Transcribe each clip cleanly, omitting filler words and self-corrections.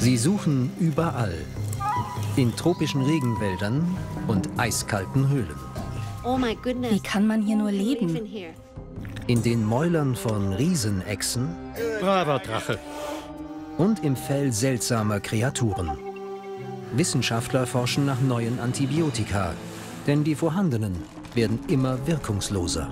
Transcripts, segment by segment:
Sie suchen überall. In tropischen Regenwäldern und eiskalten Höhlen. Wie kann man hier nur leben? In den Mäulern von Riesenechsen. Braver Drache. Und im Fell seltsamer Kreaturen. Wissenschaftler forschen nach neuen Antibiotika, denn die vorhandenen werden immer wirkungsloser.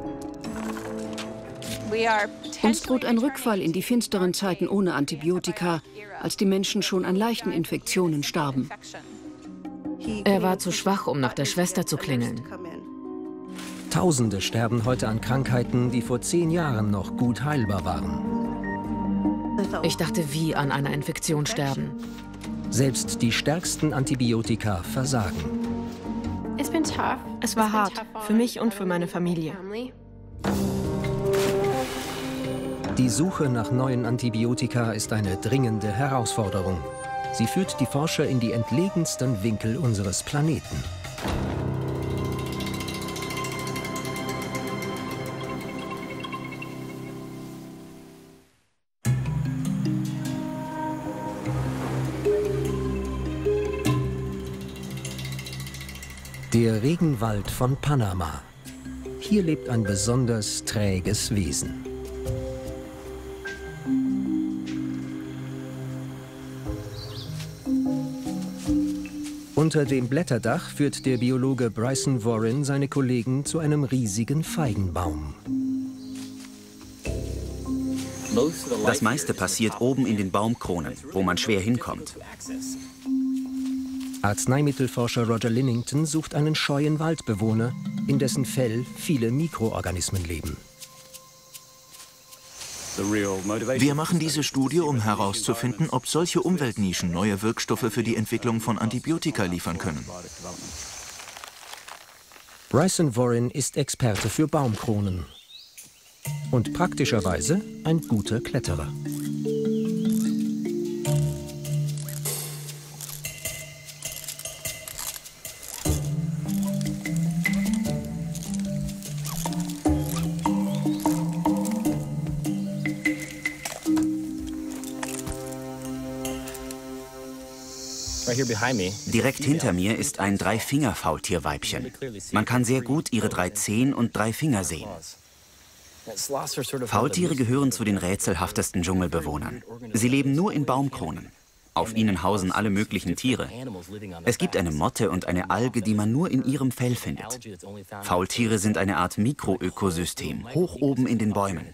Uns droht ein Rückfall in die finsteren Zeiten ohne Antibiotika, als die Menschen schon an leichten Infektionen starben. Er war zu schwach, um nach der Schwester zu klingeln. Tausende sterben heute an Krankheiten, die vor 10 Jahren noch gut heilbar waren. Ich dachte, wie an einer Infektion sterben. Selbst die stärksten Antibiotika versagen. Es war hart, für mich und für meine Familie. Die Suche nach neuen Antibiotika ist eine dringende Herausforderung. Sie führt die Forscher in die entlegensten Winkel unseres Planeten. Der Regenwald von Panama. Hier lebt ein besonders träges Wesen. Unter dem Blätterdach führt der Biologe Bryson Warren seine Kollegen zu einem riesigen Feigenbaum. Das meiste passiert oben in den Baumkronen, wo man schwer hinkommt. Arzneimittelforscher Roger Linnington sucht einen scheuen Waldbewohner, in dessen Fell viele Mikroorganismen leben. Wir machen diese Studie, um herauszufinden, ob solche Umweltnischen neue Wirkstoffe für die Entwicklung von Antibiotika liefern können. Bryson Warren ist Experte für Baumkronen und praktischerweise ein guter Kletterer. Direkt hinter mir ist ein Dreifinger-Faultierweibchen. Man kann sehr gut ihre 3 Zehen und 3 Finger sehen. Faultiere gehören zu den rätselhaftesten Dschungelbewohnern. Sie leben nur in Baumkronen. Auf ihnen hausen alle möglichen Tiere. Es gibt eine Motte und eine Alge, die man nur in ihrem Fell findet. Faultiere sind eine Art Mikroökosystem, hoch oben in den Bäumen.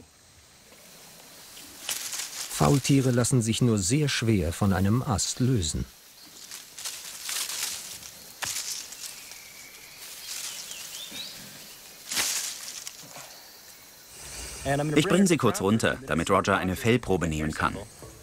Faultiere lassen sich nur sehr schwer von einem Ast lösen. Ich bringe sie kurz runter, damit Roger eine Fellprobe nehmen kann.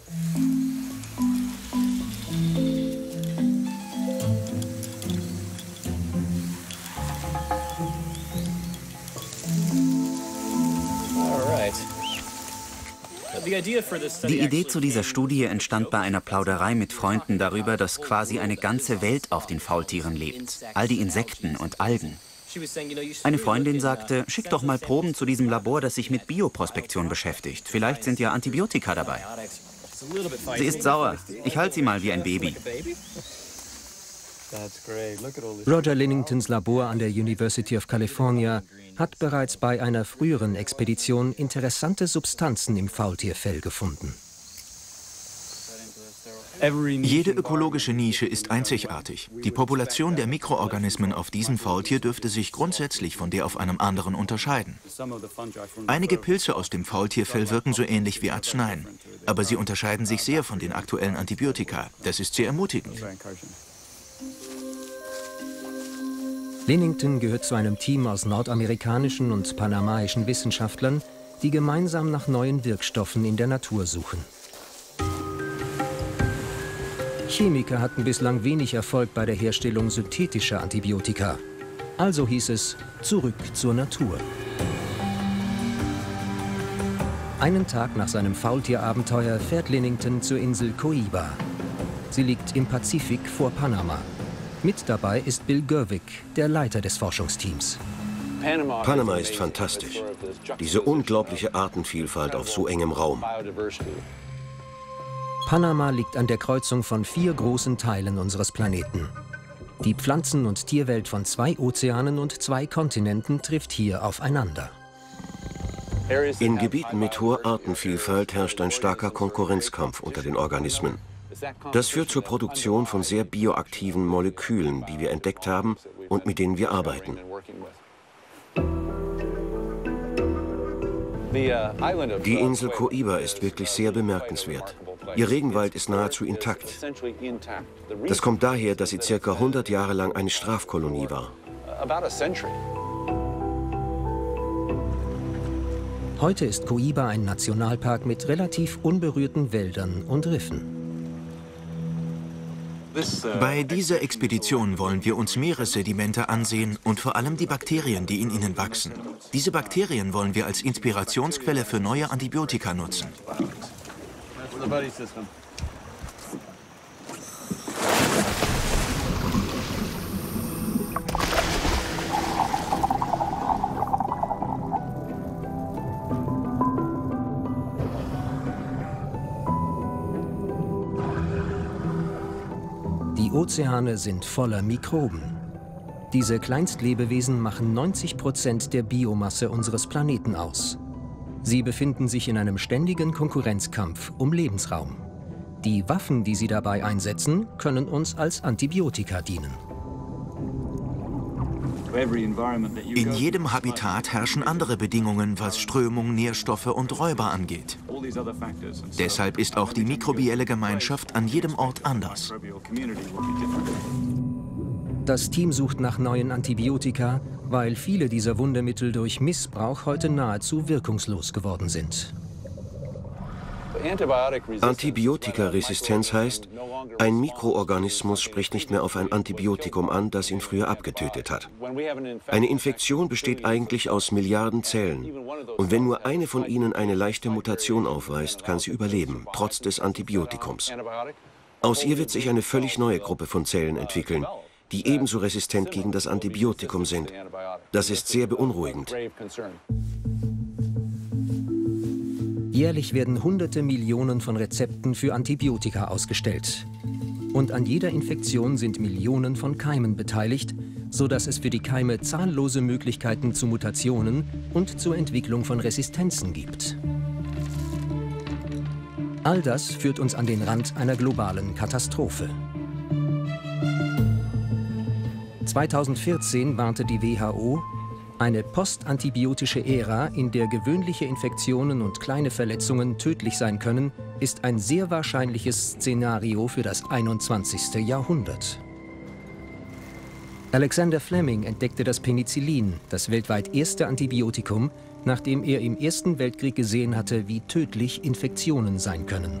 Die Idee zu dieser Studie entstand bei einer Plauderei mit Freunden darüber, dass quasi eine ganze Welt auf den Faultieren lebt. All die Insekten und Algen. Eine Freundin sagte, schick doch mal Proben zu diesem Labor, das sich mit Bioprospektion beschäftigt. Vielleicht sind ja Antibiotika dabei. Sie ist sauer. Ich halte sie mal wie ein Baby. Roger Linningtons Labor an der University of California hat bereits bei einer früheren Expedition interessante Substanzen im Faultierfell gefunden. Jede ökologische Nische ist einzigartig. Die Population der Mikroorganismen auf diesem Faultier dürfte sich grundsätzlich von der auf einem anderen unterscheiden. Einige Pilze aus dem Faultierfell wirken so ähnlich wie Arzneien, aber sie unterscheiden sich sehr von den aktuellen Antibiotika. Das ist sehr ermutigend. Linnington gehört zu einem Team aus nordamerikanischen und panamaischen Wissenschaftlern, die gemeinsam nach neuen Wirkstoffen in der Natur suchen. Chemiker hatten bislang wenig Erfolg bei der Herstellung synthetischer Antibiotika. Also hieß es, zurück zur Natur. Einen Tag nach seinem Faultierabenteuer fährt Linnington zur Insel Coiba. Sie liegt im Pazifik vor Panama. Mit dabei ist Bill Gervig, der Leiter des Forschungsteams. Panama ist fantastisch. Diese unglaubliche Artenvielfalt auf so engem Raum. Panama liegt an der Kreuzung von 4 großen Teilen unseres Planeten. Die Pflanzen- und Tierwelt von 2 Ozeanen und 2 Kontinenten trifft hier aufeinander. In Gebieten mit hoher Artenvielfalt herrscht ein starker Konkurrenzkampf unter den Organismen. Das führt zur Produktion von sehr bioaktiven Molekülen, die wir entdeckt haben und mit denen wir arbeiten. Die Insel Coiba ist wirklich sehr bemerkenswert. Ihr Regenwald ist nahezu intakt. Das kommt daher, dass sie ca. 100 Jahre lang eine Strafkolonie war. Heute ist Coiba ein Nationalpark mit relativ unberührten Wäldern und Riffen. Bei dieser Expedition wollen wir uns Meeressedimente ansehen und vor allem die Bakterien, die in ihnen wachsen. Diese Bakterien wollen wir als Inspirationsquelle für neue Antibiotika nutzen. Die Ozeane sind voller Mikroben. Diese Kleinstlebewesen machen 90% der Biomasse unseres Planeten aus. Sie befinden sich in einem ständigen Konkurrenzkampf um Lebensraum. Die Waffen, die sie dabei einsetzen, können uns als Antibiotika dienen. In jedem Habitat herrschen andere Bedingungen, was Strömung, Nährstoffe und Räuber angeht. Deshalb ist auch die mikrobielle Gemeinschaft an jedem Ort anders. Das Team sucht nach neuen Antibiotika, weil viele dieser Wundermittel durch Missbrauch heute nahezu wirkungslos geworden sind. Antibiotikaresistenz heißt, ein Mikroorganismus spricht nicht mehr auf ein Antibiotikum an, das ihn früher abgetötet hat. Eine Infektion besteht eigentlich aus Milliarden Zellen. Und wenn nur eine von ihnen eine leichte Mutation aufweist, kann sie überleben, trotz des Antibiotikums. Aus ihr wird sich eine völlig neue Gruppe von Zellen entwickeln, die ebenso resistent gegen das Antibiotikum sind. Das ist sehr beunruhigend. Jährlich werden hunderte Millionen von Rezepten für Antibiotika ausgestellt. Und an jeder Infektion sind Millionen von Keimen beteiligt, sodass es für die Keime zahllose Möglichkeiten zu Mutationen und zur Entwicklung von Resistenzen gibt. All das führt uns an den Rand einer globalen Katastrophe. 2014 warnte die WHO, eine postantibiotische Ära, in der gewöhnliche Infektionen und kleine Verletzungen tödlich sein können, ist ein sehr wahrscheinliches Szenario für das 21. Jahrhundert. Alexander Fleming entdeckte das Penicillin, das weltweit erste Antibiotikum, nachdem er im Ersten Weltkrieg gesehen hatte, wie tödlich Infektionen sein können.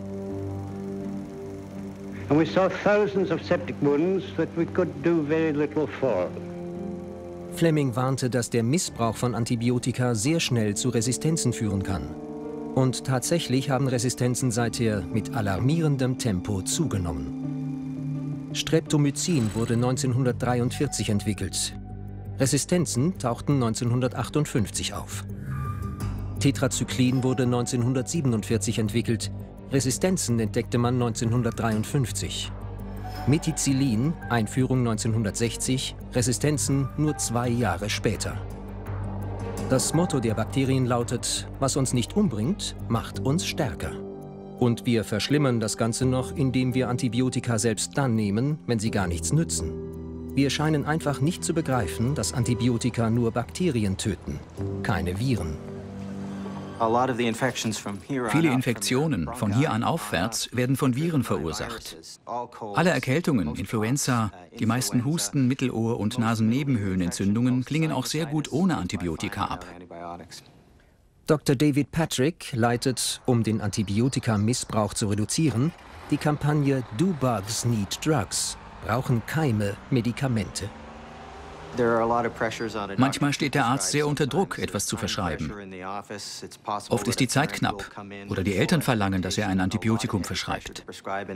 And we saw thousands of septic wounds that we could do very little for. Fleming warnte, dass der Missbrauch von Antibiotika sehr schnell zu Resistenzen führen kann. Und tatsächlich haben Resistenzen seither mit alarmierendem Tempo zugenommen. Streptomycin wurde 1943 entwickelt. Resistenzen tauchten 1958 auf. Tetrazyklin wurde 1947 entwickelt. Resistenzen entdeckte man 1953. Methicillin, Einführung 1960, Resistenzen nur 2 Jahre später. Das Motto der Bakterien lautet, was uns nicht umbringt, macht uns stärker. Und wir verschlimmern das Ganze noch, indem wir Antibiotika selbst dann nehmen, wenn sie gar nichts nützen. Wir scheinen einfach nicht zu begreifen, dass Antibiotika nur Bakterien töten, keine Viren. Viele Infektionen von hier an aufwärts werden von Viren verursacht. Alle Erkältungen, Influenza, die meisten Husten-, Mittelohr- und Nasennebenhöhlenentzündungen klingen auch sehr gut ohne Antibiotika ab. Dr. David Patrick leitet, um den Antibiotika-Missbrauch zu reduzieren, die Kampagne Do Bugs Need Drugs? Brauchen Keime Medikamente? Manchmal steht der Arzt sehr unter Druck, etwas zu verschreiben. Oft ist die Zeit knapp oder die Eltern verlangen, dass er ein Antibiotikum verschreibt.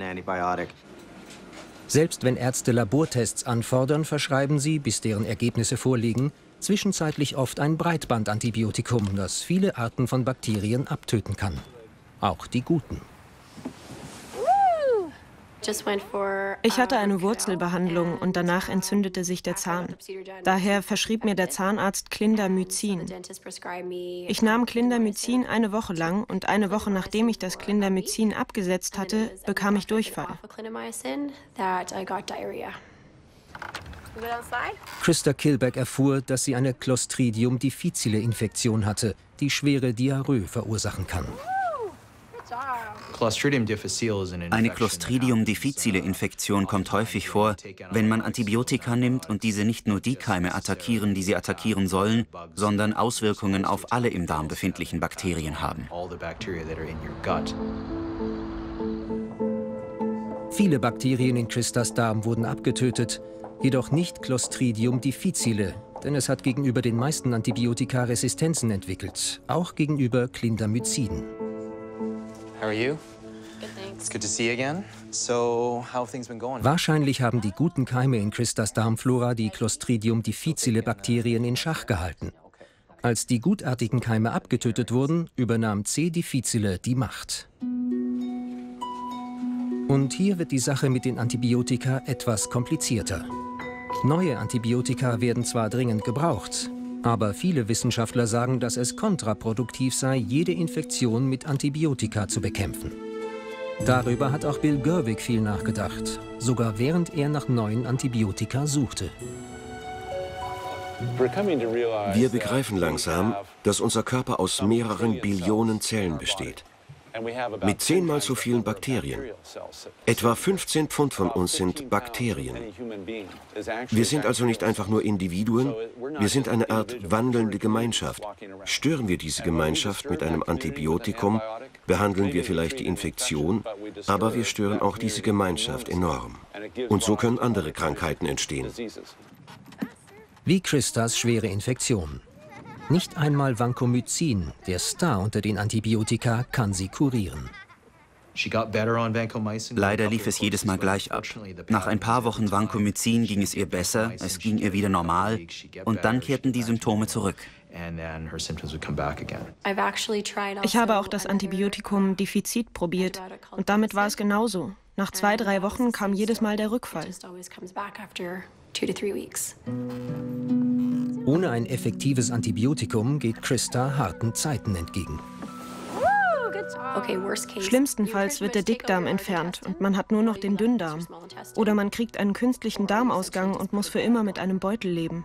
Selbst wenn Ärzte Labortests anfordern, verschreiben sie, bis deren Ergebnisse vorliegen, zwischenzeitlich oft ein Breitbandantibiotikum, das viele Arten von Bakterien abtöten kann. Auch die guten. Ich hatte eine Wurzelbehandlung und danach entzündete sich der Zahn. Daher verschrieb mir der Zahnarzt Clindamycin. Ich nahm Clindamycin eine Woche lang und eine Woche nachdem ich das Clindamycin abgesetzt hatte, bekam ich Durchfall. Christa Kilbeck erfuhr, dass sie eine Clostridium difficile-Infektion hatte, die schwere Diarrhoe verursachen kann. Eine Clostridium difficile-Infektion kommt häufig vor, wenn man Antibiotika nimmt und diese nicht nur die Keime attackieren, die sie attackieren sollen, sondern Auswirkungen auf alle im Darm befindlichen Bakterien haben. Viele Bakterien in Christas Darm wurden abgetötet, jedoch nicht Clostridium difficile, denn es hat gegenüber den meisten Antibiotika Resistenzen entwickelt, auch gegenüber Clindamycin. Wahrscheinlich haben die guten Keime in Christas Darmflora die Clostridium difficile Bakterien in Schach gehalten. Als die gutartigen Keime abgetötet wurden, übernahm C. difficile die Macht. Und hier wird die Sache mit den Antibiotika etwas komplizierter. Neue Antibiotika werden zwar dringend gebraucht, aber viele Wissenschaftler sagen, dass es kontraproduktiv sei, jede Infektion mit Antibiotika zu bekämpfen. Darüber hat auch Bill Gervig viel nachgedacht, sogar während er nach neuen Antibiotika suchte. Wir begreifen langsam, dass unser Körper aus mehreren Billionen Zellen besteht. Mit 10-mal so vielen Bakterien. Etwa 15 Pfund von uns sind Bakterien. Wir sind also nicht einfach nur Individuen, wir sind eine Art wandelnde Gemeinschaft. Stören wir diese Gemeinschaft mit einem Antibiotikum, behandeln wir vielleicht die Infektion, aber wir stören auch diese Gemeinschaft enorm. Und so können andere Krankheiten entstehen. Wie Christas schwere Infektion. Nicht einmal Vancomycin, der Star unter den Antibiotika, kann sie kurieren. Leider lief es jedes Mal gleich ab. Nach ein paar Wochen Vancomycin ging es ihr besser, es ging ihr wieder normal und dann kehrten die Symptome zurück. Ich habe auch das Antibiotikum Difficid probiert und damit war es genauso. Nach 2-3 Wochen kam jedes Mal der Rückfall. Ohne ein effektives Antibiotikum geht Christa harten Zeiten entgegen. Schlimmstenfalls wird der Dickdarm entfernt und man hat nur noch den Dünndarm. Oder man kriegt einen künstlichen Darmausgang und muss für immer mit einem Beutel leben.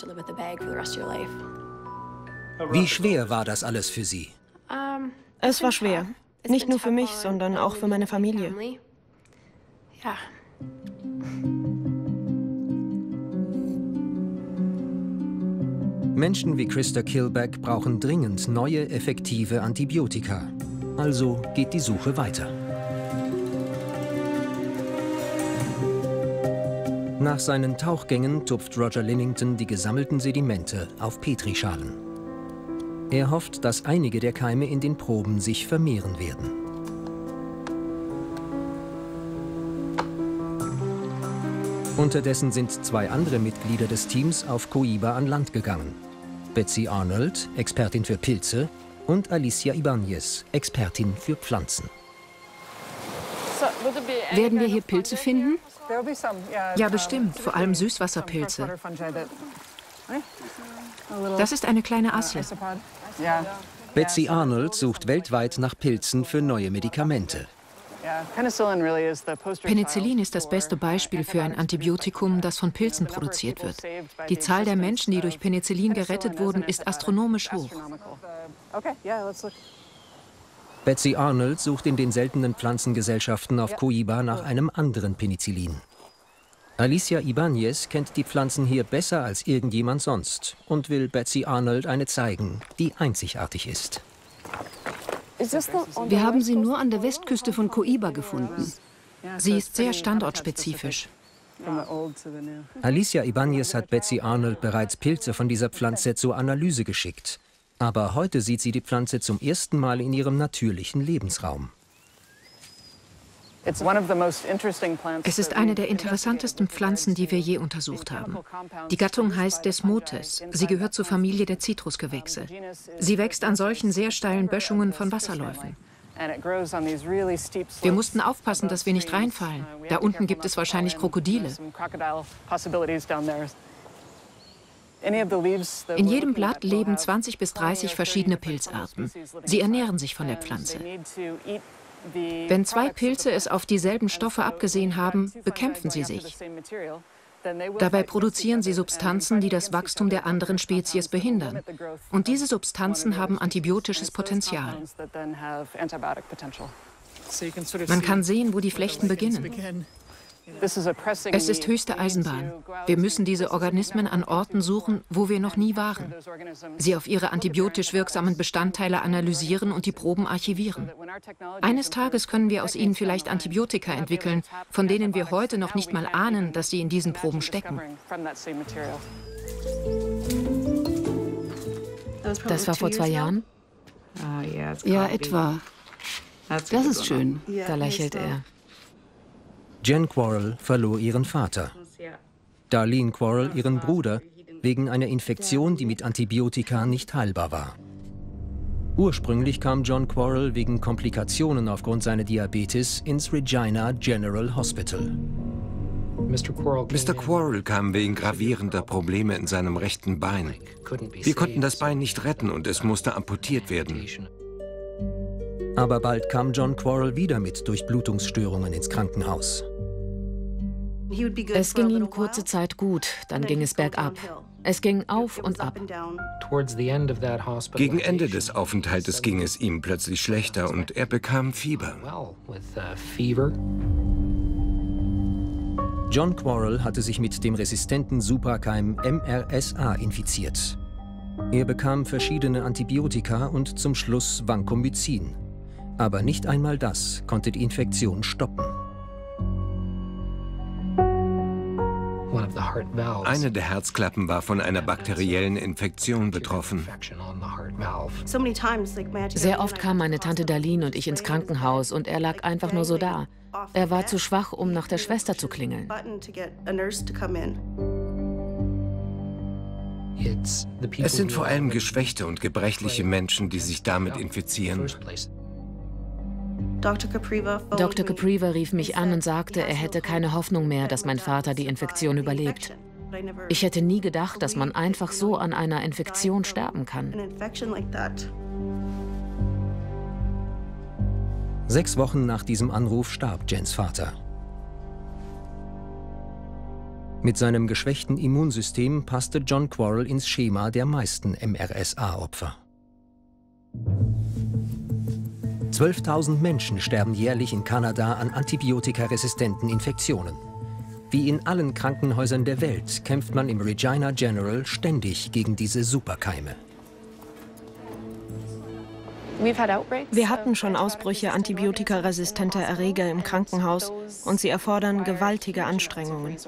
Wie schwer war das alles für Sie? Es war schwer. Nicht nur für mich, sondern auch für meine Familie. Menschen wie Christa Kilbeck brauchen dringend neue, effektive Antibiotika. Also geht die Suche weiter. Nach seinen Tauchgängen tupft Roger Linnington die gesammelten Sedimente auf Petrischalen. Er hofft, dass einige der Keime in den Proben sich vermehren werden. Unterdessen sind 2 andere Mitglieder des Teams auf Coiba an Land gegangen. Betsy Arnold, Expertin für Pilze, und Alicia Ibáñez, Expertin für Pflanzen. Werden wir hier Pilze finden? Ja, bestimmt, vor allem Süßwasserpilze. Das ist eine kleine Asche. Betsy Arnold sucht weltweit nach Pilzen für neue Medikamente. Penicillin ist das beste Beispiel für ein Antibiotikum, das von Pilzen produziert wird. Die Zahl der Menschen, die durch Penicillin gerettet wurden, ist astronomisch hoch. Betsy Arnold sucht in den seltenen Pflanzengesellschaften auf Coiba nach einem anderen Penicillin. Alicia Ibáñez kennt die Pflanzen hier besser als irgendjemand sonst und will Betsy Arnold eine zeigen, die einzigartig ist. Wir haben sie nur an der Westküste von Coiba gefunden. Sie ist sehr standortspezifisch. Alicia Ibáñez hat Betsy Arnold bereits Pilze von dieser Pflanze zur Analyse geschickt. Aber heute sieht sie die Pflanze zum ersten Mal in ihrem natürlichen Lebensraum. Es ist eine der interessantesten Pflanzen, die wir je untersucht haben. Die Gattung heißt Desmotes. Sie gehört zur Familie der Zitrusgewächse. Sie wächst an solchen sehr steilen Böschungen von Wasserläufen. Wir mussten aufpassen, dass wir nicht reinfallen. Da unten gibt es wahrscheinlich Krokodile. In jedem Blatt leben 20 bis 30 verschiedene Pilzarten. Sie ernähren sich von der Pflanze. Wenn zwei Pilze es auf dieselben Stoffe abgesehen haben, bekämpfen sie sich. Dabei produzieren sie Substanzen, die das Wachstum der anderen Spezies behindern. Und diese Substanzen haben antibiotisches Potenzial. Man kann sehen, wo die Flechten beginnen. Es ist höchste Eisenbahn. Wir müssen diese Organismen an Orten suchen, wo wir noch nie waren. Sie auf ihre antibiotisch wirksamen Bestandteile analysieren und die Proben archivieren. Eines Tages können wir aus ihnen vielleicht Antibiotika entwickeln, von denen wir heute noch nicht mal ahnen, dass sie in diesen Proben stecken. Das war vor 2 Jahren? Ja, etwa. Das ist schön. Da lächelt er. Jen Quarrel verlor ihren Vater. Darlene Quarrel ihren Bruder wegen einer Infektion, die mit Antibiotika nicht heilbar war. Ursprünglich kam John Quarrel wegen Komplikationen aufgrund seiner Diabetes ins Regina General Hospital. Mr. Quarrel kam wegen gravierender Probleme in seinem rechten Bein. Wir konnten das Bein nicht retten und es musste amputiert werden. Aber bald kam John Quarrel wieder mit Durchblutungsstörungen ins Krankenhaus. Es ging ihm kurze Zeit gut, dann ging es bergab. Es ging auf und ab. Gegen Ende des Aufenthaltes ging es ihm plötzlich schlechter und er bekam Fieber. John Quarrel hatte sich mit dem resistenten Superkeim MRSA infiziert. Er bekam verschiedene Antibiotika und zum Schluss Vancomycin. Aber nicht einmal das konnte die Infektion stoppen. Eine der Herzklappen war von einer bakteriellen Infektion betroffen. Sehr oft kamen meine Tante Darlene und ich ins Krankenhaus und er lag einfach nur so da. Er war zu schwach, um nach der Schwester zu klingeln. Es sind vor allem geschwächte und gebrechliche Menschen, die sich damit infizieren. Dr. Capriva rief mich an und sagte, er hätte keine Hoffnung mehr, dass mein Vater die Infektion überlebt. Ich hätte nie gedacht, dass man einfach so an einer Infektion sterben kann. 6 Wochen nach diesem Anruf starb Jens Vater. Mit seinem geschwächten Immunsystem passte John Quarrel ins Schema der meisten MRSA-Opfer. 12.000 Menschen sterben jährlich in Kanada an antibiotikaresistenten Infektionen. Wie in allen Krankenhäusern der Welt kämpft man im Regina General ständig gegen diese Superkeime. Wir hatten schon Ausbrüche antibiotikaresistenter Erreger im Krankenhaus und sie erfordern gewaltige Anstrengungen.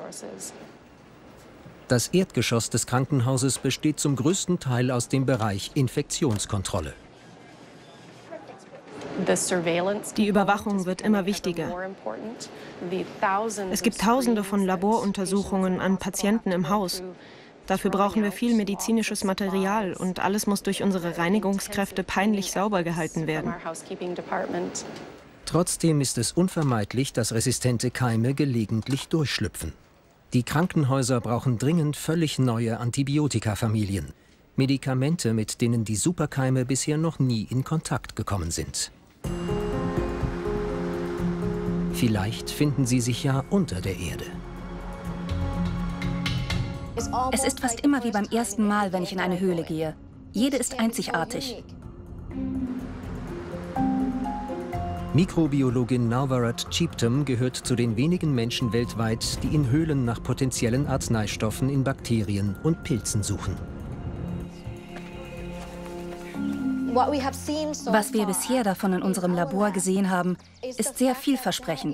Das Erdgeschoss des Krankenhauses besteht zum größten Teil aus dem Bereich Infektionskontrolle. Die Überwachung wird immer wichtiger. Es gibt Tausende von Laboruntersuchungen an Patienten im Haus. Dafür brauchen wir viel medizinisches Material und alles muss durch unsere Reinigungskräfte peinlich sauber gehalten werden. Trotzdem ist es unvermeidlich, dass resistente Keime gelegentlich durchschlüpfen. Die Krankenhäuser brauchen dringend völlig neue Antibiotikafamilien. Medikamente, mit denen die Superkeime bisher noch nie in Kontakt gekommen sind. Vielleicht finden sie sich ja unter der Erde. Es ist fast immer wie beim ersten Mal, wenn ich in eine Höhle gehe. Jede ist einzigartig. Mikrobiologin Nauvarat Cheaptum gehört zu den wenigen Menschen weltweit, die in Höhlen nach potenziellen Arzneistoffen in Bakterien und Pilzen suchen. Was wir bisher davon in unserem Labor gesehen haben, ist sehr vielversprechend.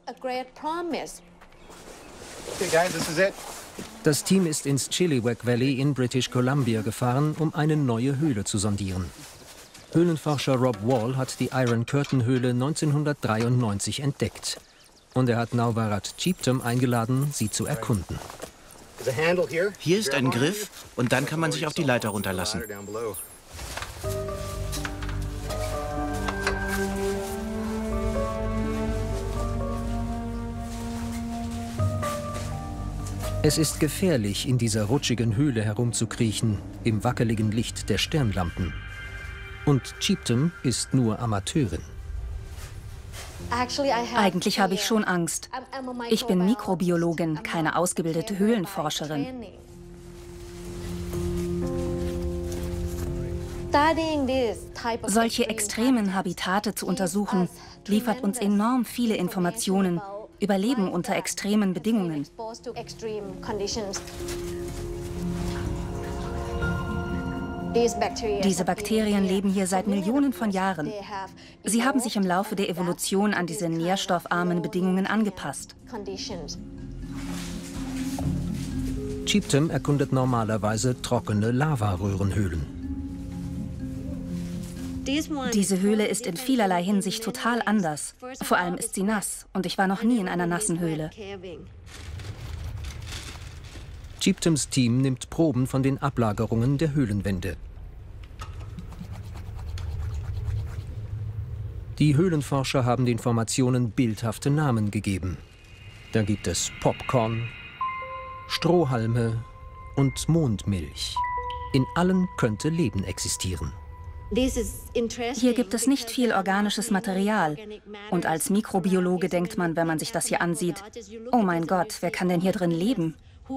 Das Team ist ins Chilliwack Valley in British Columbia gefahren, um eine neue Höhle zu sondieren. Höhlenforscher Rob Wall hat die Iron Curtain Höhle 1993 entdeckt. Und er hat Nauvarat Cheaptum eingeladen, sie zu erkunden. Hier ist ein Griff und dann kann man sich auf die Leiter runterlassen. Es ist gefährlich, in dieser rutschigen Höhle herumzukriechen, im wackeligen Licht der Stirnlampen. Und Cheatham ist nur Amateurin. Eigentlich habe ich schon Angst. Ich bin Mikrobiologin, keine ausgebildete Höhlenforscherin. Solche extremen Habitate zu untersuchen, liefert uns enorm viele Informationen über Leben unter extremen Bedingungen. Diese Bakterien leben hier seit Millionen von Jahren. Sie haben sich im Laufe der Evolution an diese nährstoffarmen Bedingungen angepasst. Cheatham erkundet normalerweise trockene Lavaröhrenhöhlen. Diese Höhle ist in vielerlei Hinsicht total anders. Vor allem ist sie nass und ich war noch nie in einer nassen Höhle. Cheathams Team nimmt Proben von den Ablagerungen der Höhlenwände. Die Höhlenforscher haben den Formationen bildhafte Namen gegeben. Da gibt es Popcorn, Strohhalme und Mondmilch. In allen könnte Leben existieren. Hier gibt es nicht viel organisches Material. Und als Mikrobiologe denkt man, wenn man sich das hier ansieht, oh mein Gott, wer kann denn hier drin leben?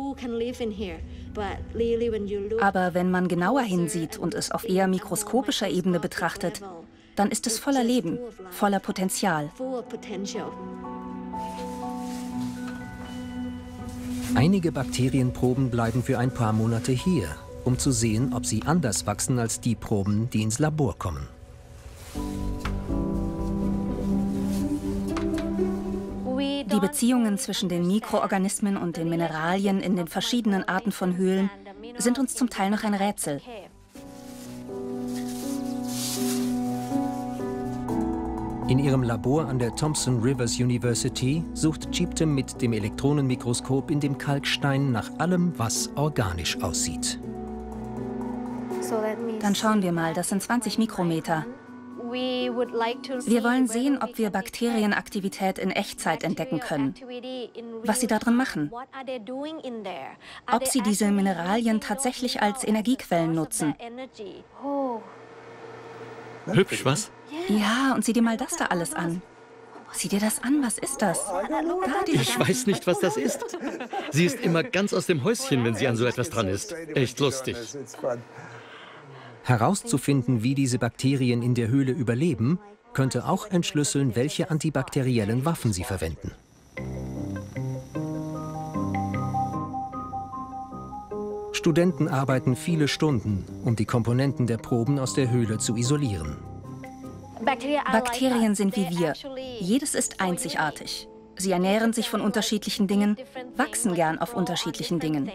Aber wenn man genauer hinsieht und es auf eher mikroskopischer Ebene betrachtet, dann ist es voller Leben, voller Potenzial. Einige Bakterienproben bleiben für ein paar Monate hier, um zu sehen, ob sie anders wachsen als die Proben, die ins Labor kommen. Die Beziehungen zwischen den Mikroorganismen und den Mineralien in den verschiedenen Arten von Höhlen sind uns zum Teil noch ein Rätsel. In ihrem Labor an der Thompson Rivers University sucht Cheatham mit dem Elektronenmikroskop in dem Kalkstein nach allem, was organisch aussieht. Dann schauen wir mal, das sind 20 Mikrometer. Wir wollen sehen, ob wir Bakterienaktivität in Echtzeit entdecken können. Was sie da drin machen. Ob sie diese Mineralien tatsächlich als Energiequellen nutzen. Hübsch, was? Ja, und sieh dir mal das da alles an. Sieh dir das an, was ist das? Ich weiß nicht, was das ist. Sie ist immer ganz aus dem Häuschen, wenn sie an so etwas dran ist. Echt lustig. Herauszufinden, wie diese Bakterien in der Höhle überleben, könnte auch entschlüsseln, welche antibakteriellen Waffen sie verwenden. Studenten arbeiten viele Stunden, um die Komponenten der Proben aus der Höhle zu isolieren. Bakterien sind wie wir. Jedes ist einzigartig. Sie ernähren sich von unterschiedlichen Dingen, wachsen gern auf unterschiedlichen Dingen.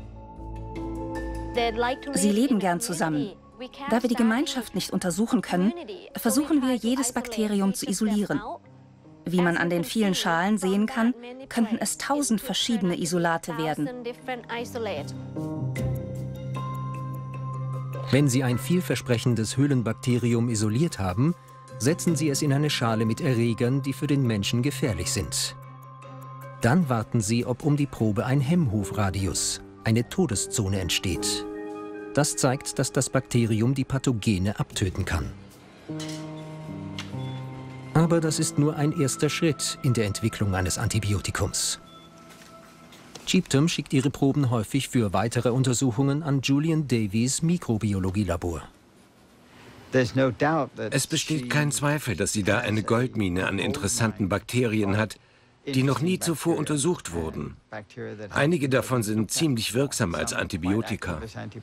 Sie leben gern zusammen. Da wir die Gemeinschaft nicht untersuchen können, versuchen wir, jedes Bakterium zu isolieren. Wie man an den vielen Schalen sehen kann, könnten es 1000 verschiedene Isolate werden. Wenn Sie ein vielversprechendes Höhlenbakterium isoliert haben, setzen Sie es in eine Schale mit Erregern, die für den Menschen gefährlich sind. Dann warten Sie, ob um die Probe ein Hemmhufradius, eine Todeszone, entsteht. Das zeigt, dass das Bakterium die Pathogene abtöten kann. Aber das ist nur ein erster Schritt in der Entwicklung eines Antibiotikums. Cheatham schickt ihre Proben häufig für weitere Untersuchungen an Julian Davies Mikrobiologielabor. Es besteht kein Zweifel, dass sie da eine Goldmine an interessanten Bakterien hat, die noch nie zuvor untersucht wurden. Einige davon sind ziemlich wirksam als Antibiotika.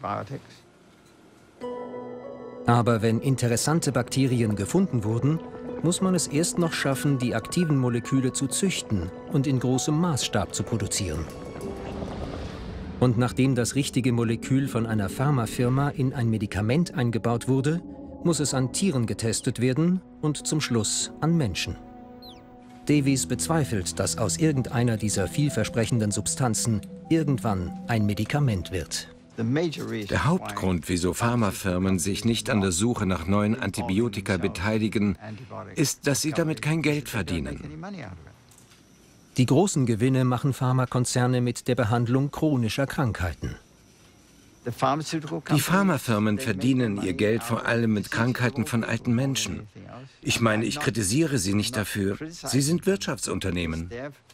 Aber wenn interessante Bakterien gefunden wurden, muss man es erst noch schaffen, die aktiven Moleküle zu züchten und in großem Maßstab zu produzieren. Und nachdem das richtige Molekül von einer Pharmafirma in ein Medikament eingebaut wurde, muss es an Tieren getestet werden und zum Schluss an Menschen. Davies bezweifelt, dass aus irgendeiner dieser vielversprechenden Substanzen irgendwann ein Medikament wird. Der Hauptgrund, wieso Pharmafirmen sich nicht an der Suche nach neuen Antibiotika beteiligen, ist, dass sie damit kein Geld verdienen. Die großen Gewinne machen Pharmakonzerne mit der Behandlung chronischer Krankheiten. Die Pharmafirmen verdienen ihr Geld vor allem mit Krankheiten von alten Menschen. Ich meine, ich kritisiere sie nicht dafür. Sie sind Wirtschaftsunternehmen.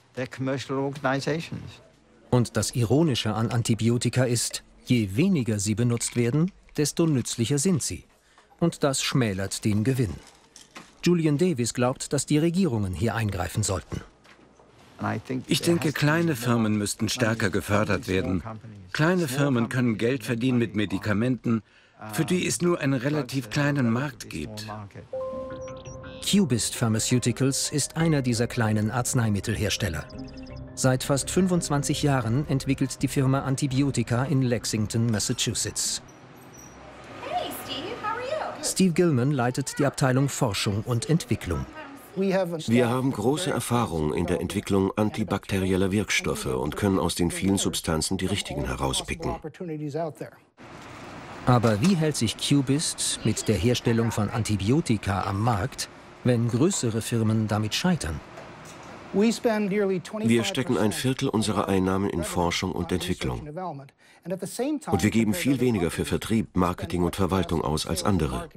Und das Ironische an Antibiotika ist, je weniger sie benutzt werden, desto nützlicher sind sie. Und das schmälert den Gewinn. Julian Davis glaubt, dass die Regierungen hier eingreifen sollten. Ich denke, kleine Firmen müssten stärker gefördert werden. Kleine Firmen können Geld verdienen mit Medikamenten, für die es nur einen relativ kleinen Markt gibt. Cubist Pharmaceuticals ist einer dieser kleinen Arzneimittelhersteller. Seit fast 25 Jahren entwickelt die Firma Antibiotika in Lexington, Massachusetts. Hey Steve, how are you? Steve Gilman leitet die Abteilung Forschung und Entwicklung. Wir haben große Erfahrung in der Entwicklung antibakterieller Wirkstoffe und können aus den vielen Substanzen die richtigen herauspicken. Aber wie hält sich Cubist mit der Herstellung von Antibiotika am Markt, wenn größere Firmen damit scheitern? Wir stecken 1/4 unserer Einnahmen in Forschung und Entwicklung. Und wir geben viel weniger für Vertrieb, Marketing und Verwaltung aus als andere.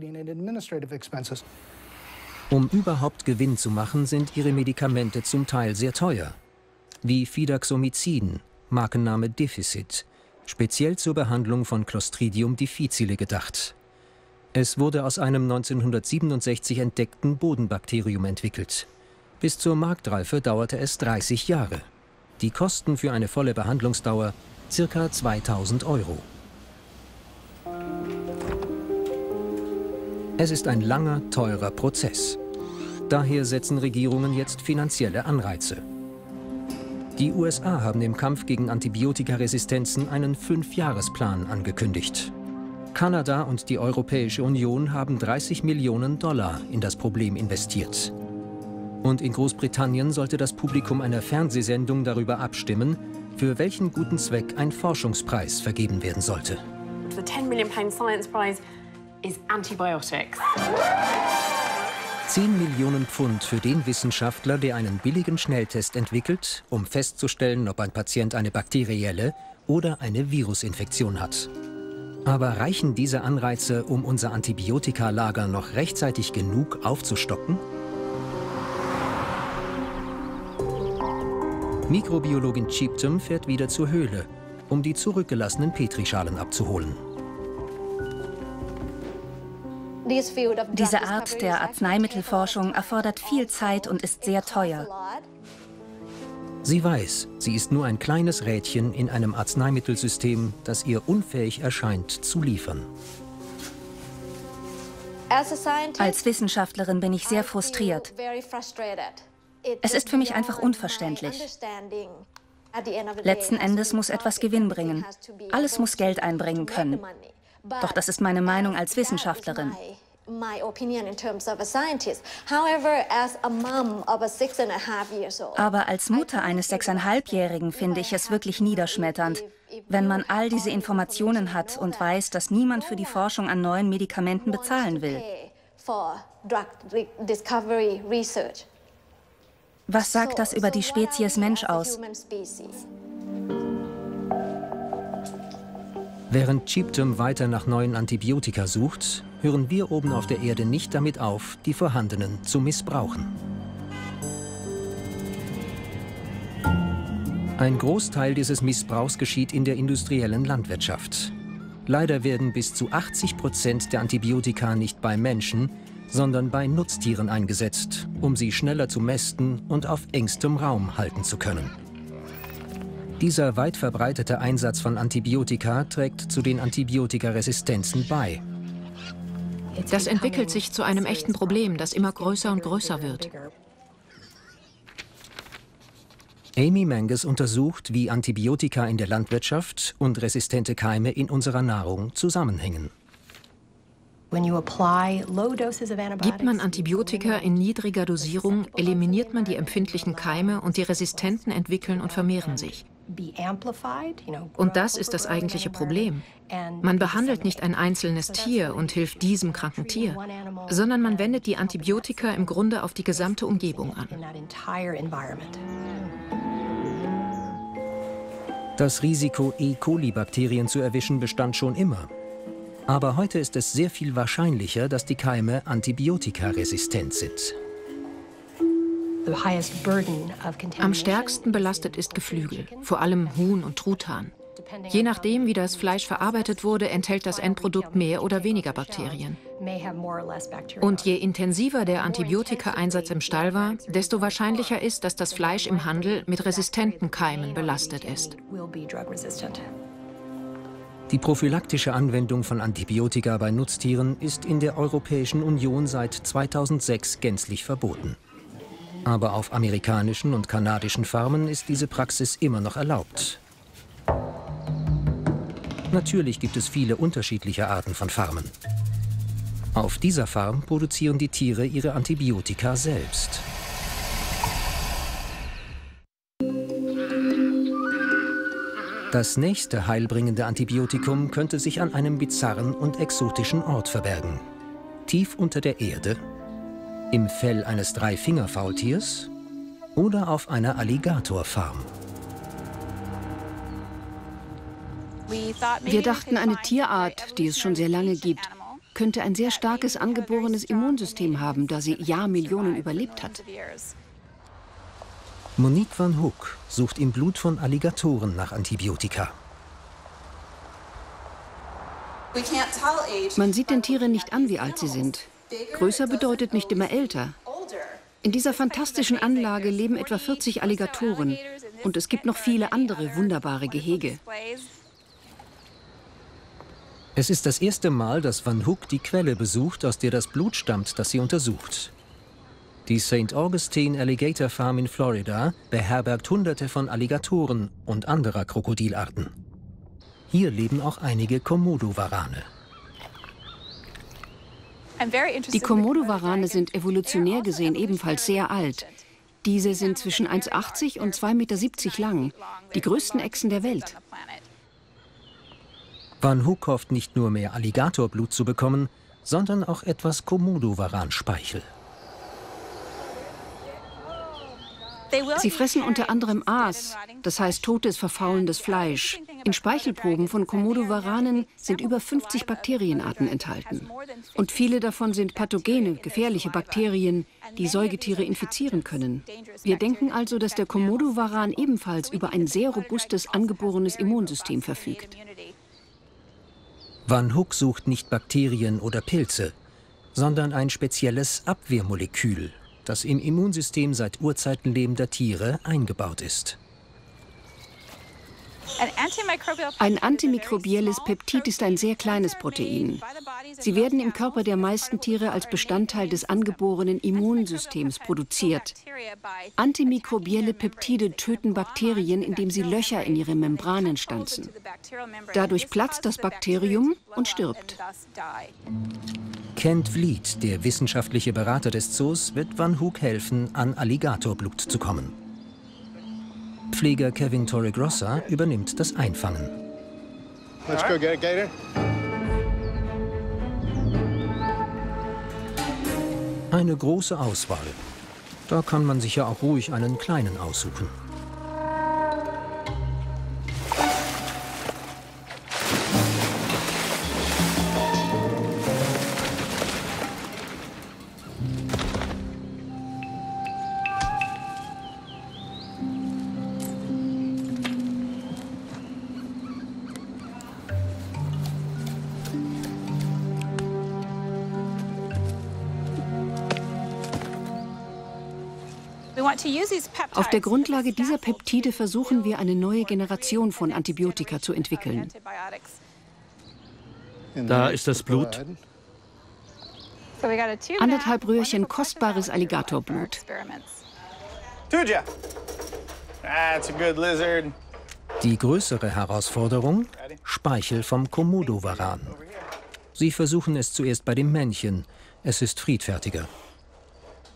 Um überhaupt Gewinn zu machen, sind ihre Medikamente zum Teil sehr teuer. Wie Fidaxomicin, Markenname Deficit, speziell zur Behandlung von Clostridium difficile gedacht. Es wurde aus einem 1967 entdeckten Bodenbakterium entwickelt. Bis zur Marktreife dauerte es 30 Jahre. Die Kosten für eine volle Behandlungsdauer ca. 2.000 €. Es ist ein langer, teurer Prozess. Daher setzen Regierungen jetzt finanzielle Anreize. Die USA haben im Kampf gegen Antibiotikaresistenzen einen 5-Jahresplan angekündigt. Kanada und die Europäische Union haben $30 Millionen in das Problem investiert. Und in Großbritannien sollte das Publikum einer Fernsehsendung darüber abstimmen, für welchen guten Zweck ein Forschungspreis vergeben werden sollte. The £10 Million Science Prize is antibiotics. 10 Millionen Pfund für den Wissenschaftler, der einen billigen Schnelltest entwickelt, um festzustellen, ob ein Patient eine bakterielle oder eine Virusinfektion hat. Aber reichen diese Anreize, um unser Antibiotikalager noch rechtzeitig genug aufzustocken? Mikrobiologin Cheaptum fährt wieder zur Höhle, um die zurückgelassenen Petrischalen abzuholen. Diese Art der Arzneimittelforschung erfordert viel Zeit und ist sehr teuer. Sie weiß, sie ist nur ein kleines Rädchen in einem Arzneimittelsystem, das ihr unfähig erscheint, zu liefern. Als Wissenschaftlerin bin ich sehr frustriert. Es ist für mich einfach unverständlich. Letzten Endes muss etwas Gewinn bringen. Alles muss Geld einbringen können. Doch das ist meine Meinung als Wissenschaftlerin. Aber als Mutter eines 6,5-Jährigen finde ich es wirklich niederschmetternd, wenn man all diese Informationen hat und weiß, dass niemand für die Forschung an neuen Medikamenten bezahlen will. Was sagt das über die Spezies Mensch aus? Während Cheaptum weiter nach neuen Antibiotika sucht, hören wir oben auf der Erde nicht damit auf, die vorhandenen zu missbrauchen. Ein Großteil dieses Missbrauchs geschieht in der industriellen Landwirtschaft. Leider werden bis zu 80% der Antibiotika nicht bei Menschen, sondern bei Nutztieren eingesetzt, um sie schneller zu mästen und auf engstem Raum halten zu können. Dieser weit verbreitete Einsatz von Antibiotika trägt zu den Antibiotikaresistenzen bei. Das entwickelt sich zu einem echten Problem, das immer größer und größer wird. Amy Mangus untersucht, wie Antibiotika in der Landwirtschaft und resistente Keime in unserer Nahrung zusammenhängen. Gibt man Antibiotika in niedriger Dosierung, eliminiert man die empfindlichen Keime und die Resistenten entwickeln und vermehren sich. Und das ist das eigentliche Problem. Man behandelt nicht ein einzelnes Tier und hilft diesem kranken Tier, sondern man wendet die Antibiotika im Grunde auf die gesamte Umgebung an. Das Risiko, E. coli-Bakterien zu erwischen, bestand schon immer. Aber heute ist es sehr viel wahrscheinlicher, dass die Keime antibiotikaresistent sind. Am stärksten belastet ist Geflügel, vor allem Huhn und Truthahn. Je nachdem, wie das Fleisch verarbeitet wurde, enthält das Endprodukt mehr oder weniger Bakterien. Und je intensiver der Antibiotika-Einsatz im Stall war, desto wahrscheinlicher ist, dass das Fleisch im Handel mit resistenten Keimen belastet ist. Die prophylaktische Anwendung von Antibiotika bei Nutztieren ist in der Europäischen Union seit 2006 gänzlich verboten. Aber auf amerikanischen und kanadischen Farmen ist diese Praxis immer noch erlaubt. Natürlich gibt es viele unterschiedliche Arten von Farmen. Auf dieser Farm produzieren die Tiere ihre Antibiotika selbst. Das nächste heilbringende Antibiotikum könnte sich an einem bizarren und exotischen Ort verbergen. Tief unter der Erde, im Fell eines Dreifingerfaultiers oder auf einer Alligatorfarm. Wir dachten, eine Tierart, die es schon sehr lange gibt, könnte ein sehr starkes angeborenes Immunsystem haben, da sie Jahrmillionen überlebt hat. Monique Van Hoek sucht im Blut von Alligatoren nach Antibiotika. Man sieht den Tieren nicht an, wie alt sie sind. Größer bedeutet nicht immer älter. In dieser fantastischen Anlage leben etwa 40 Alligatoren und es gibt noch viele andere wunderbare Gehege. Es ist das erste Mal, dass Van Hoek die Quelle besucht, aus der das Blut stammt, das sie untersucht. Die St. Augustine Alligator Farm in Florida beherbergt Hunderte von Alligatoren und anderer Krokodilarten. Hier leben auch einige Komodowarane. Die Komodowarane sind evolutionär gesehen ebenfalls sehr alt. Diese sind zwischen 1,80 und 2,70 Meter lang, die größten Echsen der Welt. Van Hoek hofft nicht nur mehr Alligatorblut zu bekommen, sondern auch etwas Komodowaranspeichel. Sie fressen unter anderem Aas, das heißt totes, verfaulendes Fleisch. In Speichelproben von Komodowaranen sind über 50 Bakterienarten enthalten. Und viele davon sind pathogene, gefährliche Bakterien, die Säugetiere infizieren können. Wir denken also, dass der Komodowaran ebenfalls über ein sehr robustes, angeborenes Immunsystem verfügt. Van Hoek sucht nicht Bakterien oder Pilze, sondern ein spezielles Abwehrmolekül, das im Immunsystem seit Urzeiten lebender Tiere eingebaut ist. Ein antimikrobielles Peptid ist ein sehr kleines Protein. Sie werden im Körper der meisten Tiere als Bestandteil des angeborenen Immunsystems produziert. Antimikrobielle Peptide töten Bakterien, indem sie Löcher in ihre Membranen stanzen. Dadurch platzt das Bakterium und stirbt. Kent Vliet, der wissenschaftliche Berater des Zoos, wird Van Hoek helfen, an Alligatorblut zu kommen. Pfleger Kevin Torregrossa übernimmt das Einfangen. Let's go get it, Gator. Eine große Auswahl. Da kann man sich ja auch ruhig einen kleinen aussuchen. Auf der Grundlage dieser Peptide versuchen wir, eine neue Generation von Antibiotika zu entwickeln. Da ist das Blut. 1,5 Röhrchen kostbares Alligatorblut. Die größere Herausforderung? Speichel vom Komodowaran. Sie versuchen es zuerst bei dem Männchen. Es ist friedfertiger.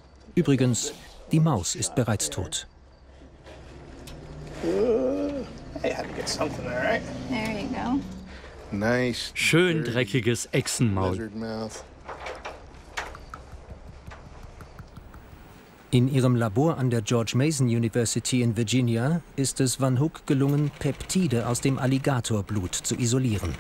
Übrigens, die Maus ist bereits tot. Schön dreckiges Echsenmaul. In ihrem Labor an der George Mason University in Virginia ist es Van Hook gelungen, Peptide aus dem Alligatorblut zu isolieren.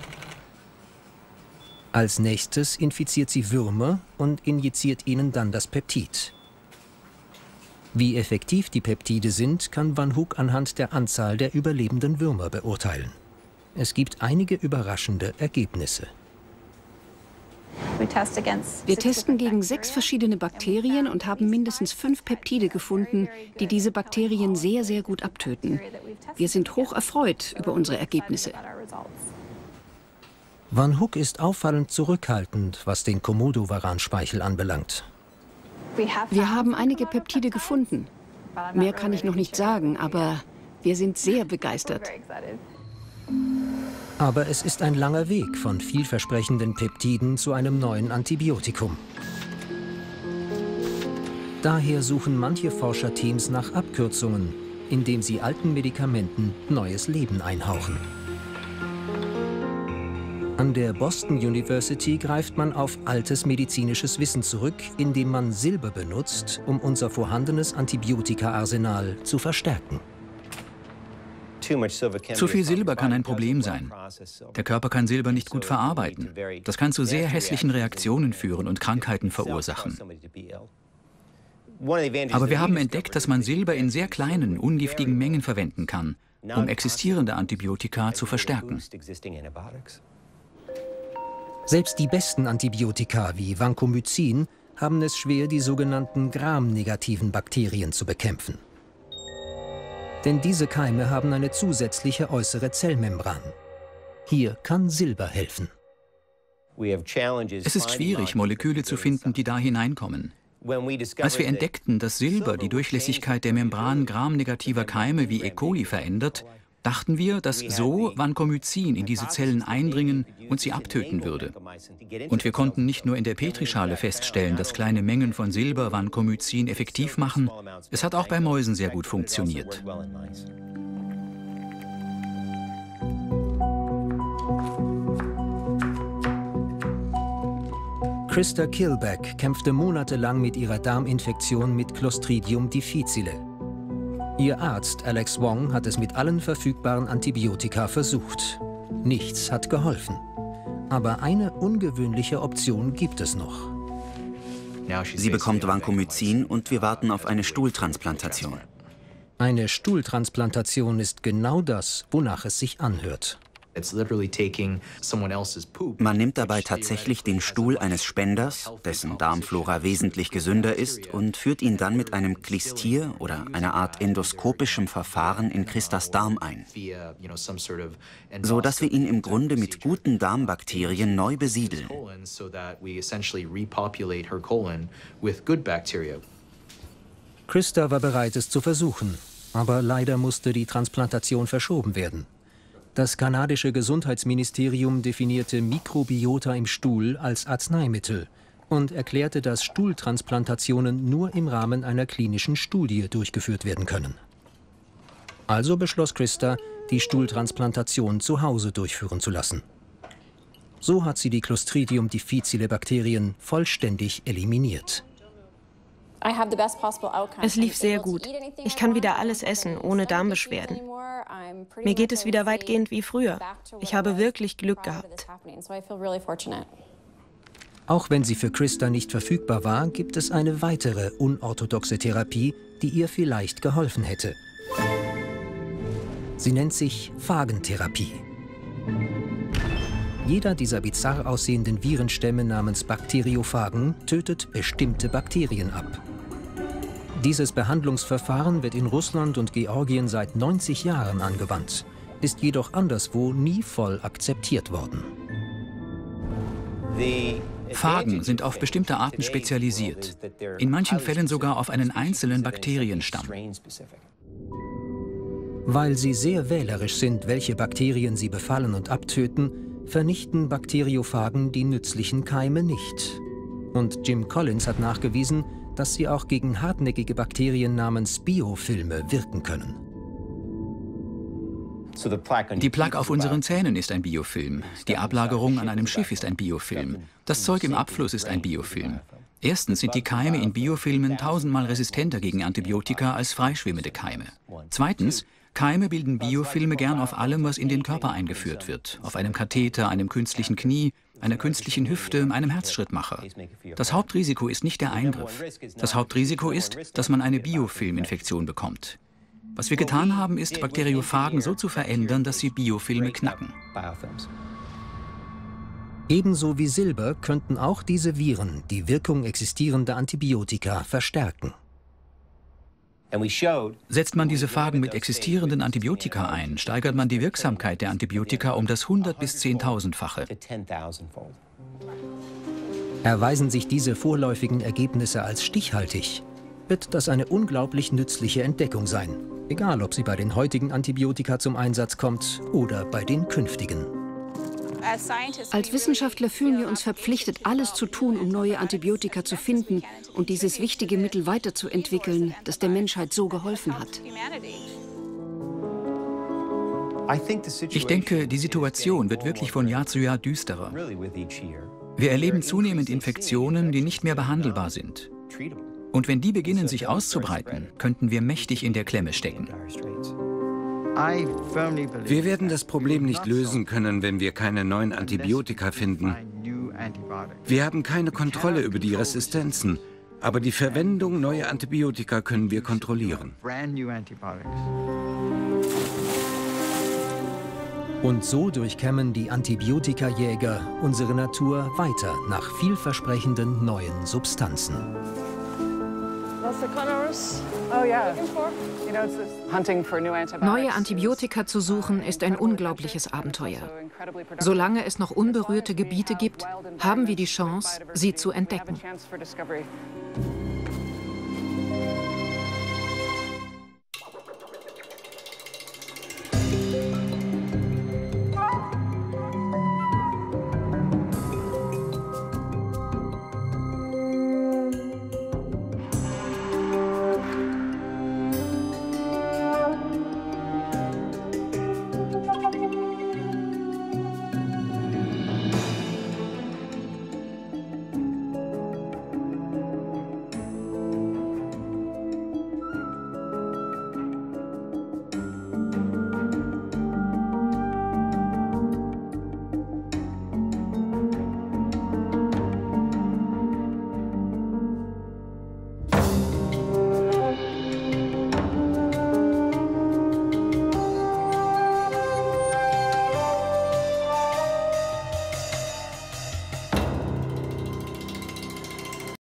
Als nächstes infiziert sie Würmer und injiziert ihnen dann das Peptid. Wie effektiv die Peptide sind, kann Van Hook anhand der Anzahl der überlebenden Würmer beurteilen. Es gibt einige überraschende Ergebnisse. Wir testen gegen 6 verschiedene Bakterien und haben mindestens 5 Peptide gefunden, die diese Bakterien sehr, sehr gut abtöten. Wir sind hoch erfreut über unsere Ergebnisse. Van Hook ist auffallend zurückhaltend, was den Komodowaran-Speichel anbelangt. Wir haben einige Peptide gefunden. Mehr kann ich noch nicht sagen, aber wir sind sehr begeistert. Aber es ist ein langer Weg von vielversprechenden Peptiden zu einem neuen Antibiotikum. Daher suchen manche Forscherteams nach Abkürzungen, indem sie alten Medikamenten neues Leben einhauchen. An der Boston University greift man auf altes medizinisches Wissen zurück, indem man Silber benutzt, um unser vorhandenes Antibiotika-Arsenal zu verstärken. Zu viel Silber kann ein Problem sein. Der Körper kann Silber nicht gut verarbeiten. Das kann zu sehr hässlichen Reaktionen führen und Krankheiten verursachen. Aber wir haben entdeckt, dass man Silber in sehr kleinen, ungiftigen Mengen verwenden kann, um existierende Antibiotika zu verstärken. Selbst die besten Antibiotika wie Vancomycin haben es schwer, die sogenannten Gram-negativen Bakterien zu bekämpfen. Denn diese Keime haben eine zusätzliche äußere Zellmembran. Hier kann Silber helfen. Es ist schwierig, Moleküle zu finden, die da hineinkommen. Als wir entdeckten, dass Silber die Durchlässigkeit der Membran gramnegativer Keime wie E. coli verändert, dachten wir, dass so Vancomycin in diese Zellen eindringen und sie abtöten würde. Und wir konnten nicht nur in der Petrischale feststellen, dass kleine Mengen von Silber Vancomycin effektiv machen, es hat auch bei Mäusen sehr gut funktioniert. Christa Kilbeck kämpfte monatelang mit ihrer Darminfektion mit Clostridium difficile. Ihr Arzt Alex Wong hat es mit allen verfügbaren Antibiotika versucht. Nichts hat geholfen. Aber eine ungewöhnliche Option gibt es noch. Sie bekommt Vancomycin und wir warten auf eine Stuhltransplantation. Eine Stuhltransplantation ist genau das, wonach es sich anhört. Man nimmt dabei tatsächlich den Stuhl eines Spenders, dessen Darmflora wesentlich gesünder ist, und führt ihn dann mit einem Klistier oder einer Art endoskopischem Verfahren in Christas Darm ein, so dass wir ihn im Grunde mit guten Darmbakterien neu besiedeln. Christa war bereit, es zu versuchen, aber leider musste die Transplantation verschoben werden. Das kanadische Gesundheitsministerium definierte Mikrobiota im Stuhl als Arzneimittel und erklärte, dass Stuhltransplantationen nur im Rahmen einer klinischen Studie durchgeführt werden können. Also beschloss Christa, die Stuhltransplantation zu Hause durchführen zu lassen. So hat sie die Clostridium difficile Bakterien vollständig eliminiert. Es lief sehr gut. Ich kann wieder alles essen, ohne Darmbeschwerden. Mir geht es wieder weitgehend wie früher. Ich habe wirklich Glück gehabt. Auch wenn sie für Christa nicht verfügbar war, gibt es eine weitere unorthodoxe Therapie, die ihr vielleicht geholfen hätte. Sie nennt sich Phagentherapie. Jeder dieser bizarr aussehenden Virenstämme namens Bakteriophagen tötet bestimmte Bakterien ab. Dieses Behandlungsverfahren wird in Russland und Georgien seit 90 Jahren angewandt, ist jedoch anderswo nie voll akzeptiert worden. Phagen sind auf bestimmte Arten spezialisiert, in manchen Fällen sogar auf einen einzelnen Bakterienstamm. Weil sie sehr wählerisch sind, welche Bakterien sie befallen und abtöten, vernichten Bakteriophagen die nützlichen Keime nicht. Und Jim Collins hat nachgewiesen, dass sie auch gegen hartnäckige Bakterien namens Biofilme wirken können. Die Plaque auf unseren Zähnen ist ein Biofilm. Die Ablagerung an einem Schiff ist ein Biofilm. Das Zeug im Abfluss ist ein Biofilm. Erstens sind die Keime in Biofilmen 1000-mal resistenter gegen Antibiotika als freischwimmende Keime. Zweitens, Keime bilden Biofilme gern auf allem, was in den Körper eingeführt wird. Auf einem Katheter, einem künstlichen Knie, einer künstlichen Hüfte, einem Herzschrittmacher. Das Hauptrisiko ist nicht der Eingriff. Das Hauptrisiko ist, dass man eine Biofilminfektion bekommt. Was wir getan haben, ist, Bakteriophagen so zu verändern, dass sie Biofilme knacken. Ebenso wie Silber könnten auch diese Viren die Wirkung existierender Antibiotika verstärken. Setzt man diese Phagen mit existierenden Antibiotika ein, steigert man die Wirksamkeit der Antibiotika um das 100- bis 10.000-fache. Erweisen sich diese vorläufigen Ergebnisse als stichhaltig, wird das eine unglaublich nützliche Entdeckung sein. Egal, ob sie bei den heutigen Antibiotika zum Einsatz kommt oder bei den künftigen. Als Wissenschaftler fühlen wir uns verpflichtet, alles zu tun, um neue Antibiotika zu finden und dieses wichtige Mittel weiterzuentwickeln, das der Menschheit so geholfen hat. Ich denke, die Situation wird wirklich von Jahr zu Jahr düsterer. Wir erleben zunehmend Infektionen, die nicht mehr behandelbar sind. Und wenn die beginnen, sich auszubreiten, könnten wir mächtig in der Klemme stecken. Wir werden das Problem nicht lösen können, wenn wir keine neuen Antibiotika finden. Wir haben keine Kontrolle über die Resistenzen, aber die Verwendung neuer Antibiotika können wir kontrollieren. Und so durchkämmen die Antibiotikajäger unsere Natur weiter nach vielversprechenden neuen Substanzen. Neue Antibiotika zu suchen, ist ein unglaubliches Abenteuer. Solange es noch unberührte Gebiete gibt, haben wir die Chance, sie zu entdecken.